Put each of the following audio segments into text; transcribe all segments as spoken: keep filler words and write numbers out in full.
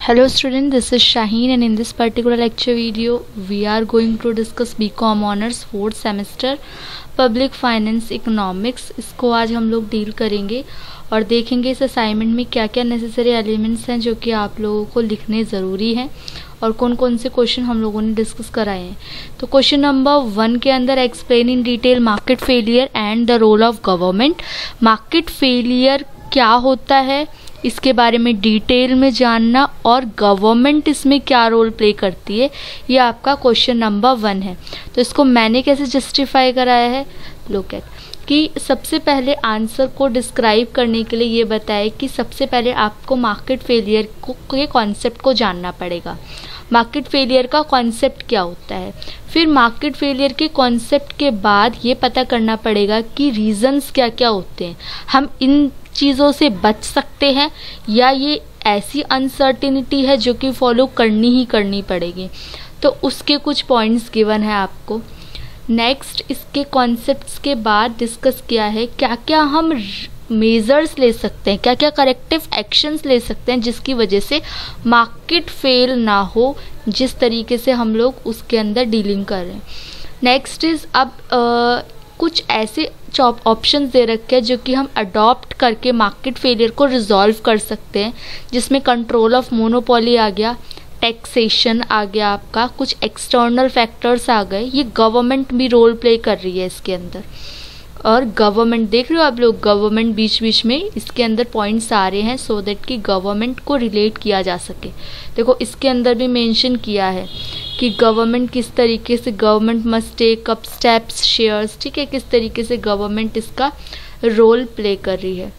Hello student, this is Shaheen and in this particular lecture video we are going to discuss B Com Honors fourth semester Public Finance Economics। इसको आज हम लोग deal करेंगे और देखेंगे इस assignment में क्या क्या नेसेसरी एलिमेंट्स हैं जो कि आप लोगों को लिखने ज़रूरी हैं और कौन कौन से क्वेश्चन हम लोगों ने डिस्कस कराए हैं। तो क्वेश्चन नंबर वन के अंदर explain in detail market failure and the role of government. Market failure क्या होता है इसके बारे में डिटेल में जानना और गवर्नमेंट इसमें क्या रोल प्ले करती है, ये आपका क्वेश्चन नंबर वन है। तो इसको मैंने कैसे जस्टिफाई कराया है, लुक एट कि सबसे पहले आंसर को डिस्क्राइब करने के लिए ये बताए कि सबसे पहले आपको मार्केट फेलियर को के कॉन्सेप्ट को जानना पड़ेगा। मार्केट फेलियर का कॉन्सेप्ट क्या होता है, फिर मार्केट फेलियर के कॉन्सेप्ट के बाद ये पता करना पड़ेगा कि रीजंस क्या क्या होते हैं, हम इन चीज़ों से बच सकते हैं या ये ऐसी अनसर्टिनिटी है जो कि फॉलो करनी ही करनी पड़ेगी। तो उसके कुछ पॉइंट्स गिवन है आपको। नेक्स्ट इसके कॉन्सेप्ट्स के बाद डिस्कस किया है क्या क्या हम मेजर्स ले सकते हैं, क्या क्या करेक्टिव एक्शंस ले सकते हैं जिसकी वजह से मार्केट फेल ना हो, जिस तरीके से हम लोग उसके अंदर डीलिंग कर रहे हैं। नेक्स्ट इज अब आ, कुछ ऐसे ऑप्शंस दे रखे हैं जो कि हम अडॉप्ट करके मार्केट फेलियर को रिजॉल्व कर सकते हैं, जिसमें कंट्रोल ऑफ मोनोपोली आ गया, टैक्सेशन आ गया, आपका कुछ एक्सटर्नल फैक्टर्स आ गए, ये गवर्नमेंट भी रोल प्ले कर रही है इसके अंदर। और गवर्नमेंट देख रहे हो आप लोग, गवर्नमेंट बीच बीच में इसके अंदर पॉइंट्स आ रहे हैं सो दैट कि गवर्नमेंट को रिलेट किया जा सके। देखो इसके अंदर भी मेंशन किया है कि गवर्नमेंट किस तरीके से government must take up steps shares, ठीक है, किस तरीके से गवर्नमेंट इसका रोल प्ले कर रही है।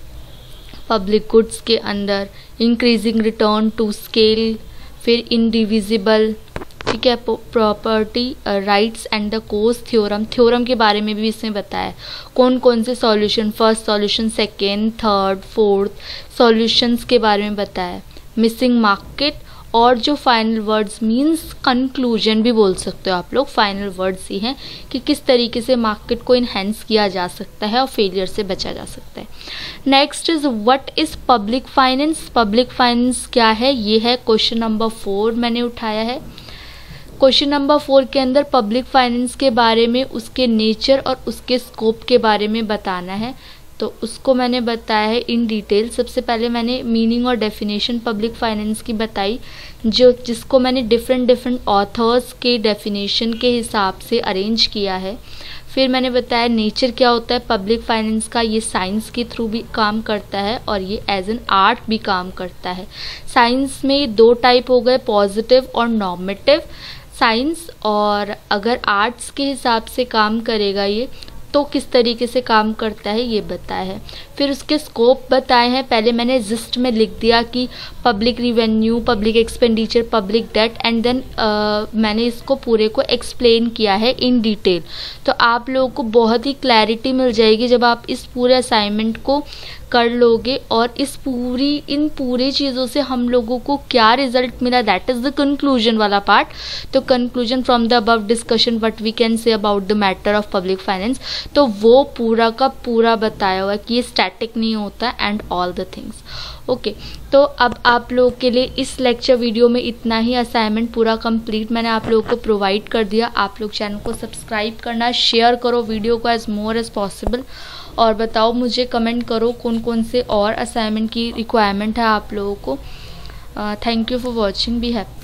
पब्लिक गुड्स के अंदर इंक्रीजिंग रिटर्न टू स्केल, फिर इनडिविजिबल, ठीक है, property rights and the Coase theorem. Theorem के बारे में भी इसमें बताया कौन कौन से solution, first solution, second, third, fourth solutions के बारे में बताया। मिसिंग मार्केट और जो फाइनल वर्ड्स मींस कंक्लूजन भी बोल सकते हो आप लोग, फाइनल वर्ड्स ही हैं कि किस तरीके से मार्केट को इन्हेंस किया जा सकता है और फेलियर से बचा जा सकता है। Next is what is public finance. Public finance क्या है, ये है क्वेश्चन नंबर फोर मैंने उठाया है। क्वेश्चन नंबर फोर के अंदर पब्लिक फाइनेंस के बारे में, उसके नेचर और उसके स्कोप के बारे में बताना है, तो उसको मैंने बताया है इन डिटेल। सबसे पहले मैंने मीनिंग और डेफिनेशन पब्लिक फाइनेंस की बताई, जो जिसको मैंने डिफरेंट डिफरेंट ऑथर्स के डेफिनेशन के हिसाब से अरेंज किया है। फिर मैंने बताया नेचर क्या होता है पब्लिक फाइनेंस का, ये साइंस के थ्रू भी काम करता है और ये एज एन आर्ट भी काम करता है। साइंस में दो टाइप हो गए, पॉजिटिव और नॉर्मेटिव साइंस, और अगर आर्ट्स के हिसाब से काम करेगा ये तो किस तरीके से काम करता है ये बताया है। फिर उसके स्कोप बताए हैं, पहले मैंने जिस्ट में लिख दिया कि public revenue, public expenditure, public debt, and then मैंने इसको पूरे को एक्सप्लेन किया है इन डिटेल। तो आप लोगों को बहुत ही क्लैरिटी मिल जाएगी जब आप इस पूरे असाइनमेंट को कर लोगे और इस पूरी इन पूरी चीज़ों से हम लोगों को क्या रिजल्ट मिला, दैट इज़ द कंक्लूजन वाला पार्ट। तो conclusion from the above discussion what we can say about the matter of public finance, तो वो पूरा का पूरा बताया हुआ कि ये स्टैटिक नहीं होता and all the things. Okay, तो अब आप लोगों के लिए इस लेक्चर वीडियो में इतना ही। असाइनमेंट पूरा कंप्लीट मैंने आप लोगों को प्रोवाइड कर दिया। आप लोग चैनल को सब्सक्राइब करना, शेयर करो वीडियो को एज मोर एज पॉसिबल, और बताओ मुझे कमेंट करो कौन कौन से और असाइनमेंट की रिक्वायरमेंट है आप लोगों को। Thank you for watching, be happy.